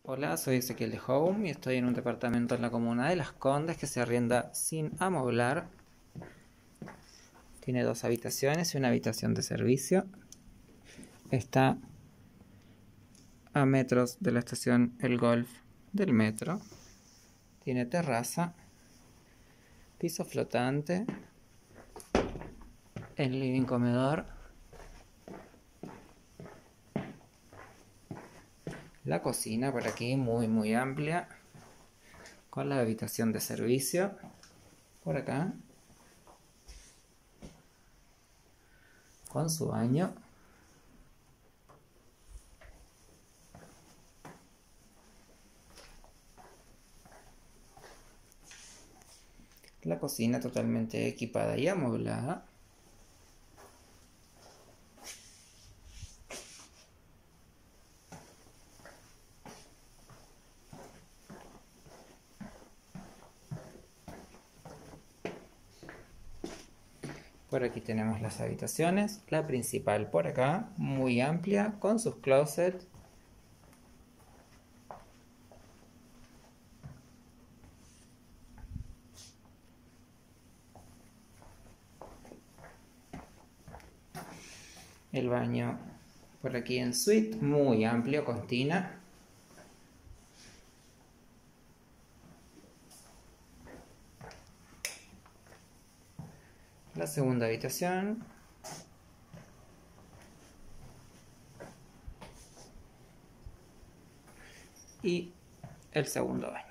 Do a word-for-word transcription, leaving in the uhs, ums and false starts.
Hola, soy Ezequiel de Home y estoy en un departamento en la comuna de Las Condes que se arrienda sin amoblar. Tiene dos habitaciones y una habitación de servicio. Está a metros de la estación El Golf del metro. Tiene terraza, piso flotante, el living comedor, la cocina por aquí muy muy amplia, con la habitación de servicio por acá, con su baño. La cocina totalmente equipada y amoblada. Por aquí tenemos las habitaciones, la principal por acá, muy amplia, con sus closets. El baño por aquí en suite, muy amplio, con tina. La segunda habitación. Y el segundo baño.